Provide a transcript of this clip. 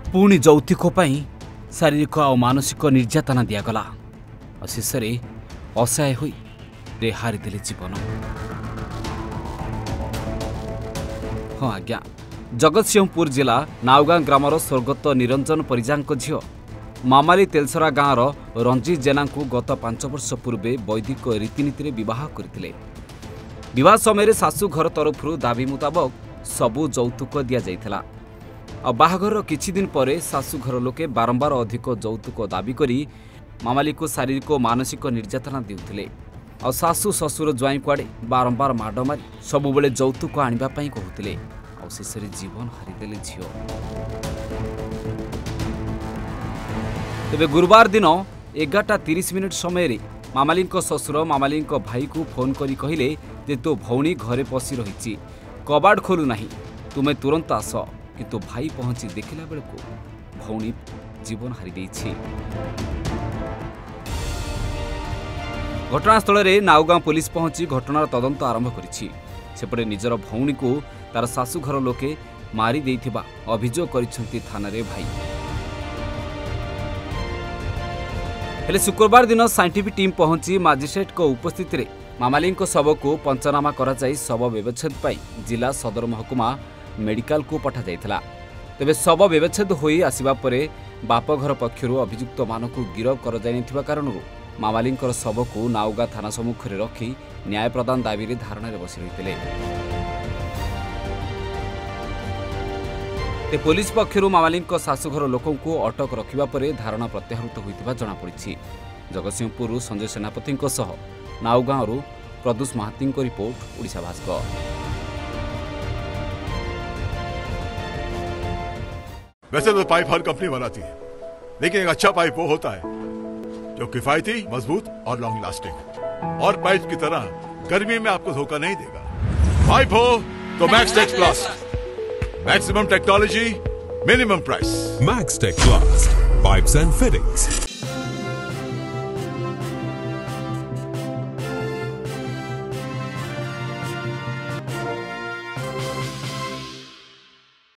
पुणी यौतुक शारीरिक और मानसिक निर्यातना दिगला और शेष में असहाय हो हारिदे जीवन। हाँ आज्ञा, जगतसिंहपुर जिला नाउगां ग्रामर स्वर्गत निरंजन परिजा झील मामाली तेलसरा गाँवर रंजीत जेना को गत 5 वर्ष पूर्वे वैदिक रीतिनीति विवाह करते। विवाह समय शाशु घर तरफ दाबी मुताबक सबू यौतुक दि जाइथिला और बाहाघर किछि दिन पर शाशु घर लोके बारंबार अधिक यौतुक दाबी करी मामाली को शारीरिक और मानसिक निर्यातना देउथिले और शाशु शशुर ज्वाई कुआड़े बारंबार माड मारी सबुबले यौतुक आनिबा पई कहउथिले और शेष में जीवन हारिदेले झियो। तेबे गुरुवार दिन 11:30 समय मामाली शशुर मामाली भाई को फोन करी कहिले जे तो भौणी घरे पशि रही कबाड़ खोलु नहीं, तुमे तुरंत आस। किंतु भाई पहुंची देखिला बेलको भौणी जीवन हारी देछि। घटनास्थल में नाउगां पुलिस पहुंची घटनार तदंत आरंभ करिछि। सेपटे निजर भौणी को तार शाशु घर लोके मारी देइथिबा अभियोग करिसंती थाना रे भाई। हेले शुक्रवार दिन साइंटिफिक टीम पहुंची मजिस्ट्रेट को उपस्थिति रे मामाली शव को पंचनामा करा जाई शव व्यवच्छेद पाई जिला सदर महकुमा मेडिकल को पठा जाइथिला। तेबे शव व्यवच्छेद होई आसिबा परे बापघर पक्षरु अभियुक्त मानकु गिरफ कर जाइथिबा कारणरु मामाली शव को नाउगां थाना सम्मुख में रखी न्याय प्रदान दाबी रे धारणा बसी रहिथिले। पुलिस पक्षरु मामाली शाशुघर लोकों को अटक रखिबा परे धारणा प्रत्याहृत होइतिबा जणा पड़िछि। जगतसिंहपुर संजय सेनापति नाउगां प्रदूष महाती रिपोर्ट ओडिशा भास्कर। वैसे तो पाइप हर कंपनी बनाती है, लेकिन एक अच्छा पाइप वो होता है जो किफायती, मजबूत और लॉन्ग लास्टिंग हो और पाइप की तरह गर्मी में आपको धोखा नहीं देगा। पाइप हो तो Maxtech plast, maximum technology, minimum price. Maxtech plast pipes and fittings.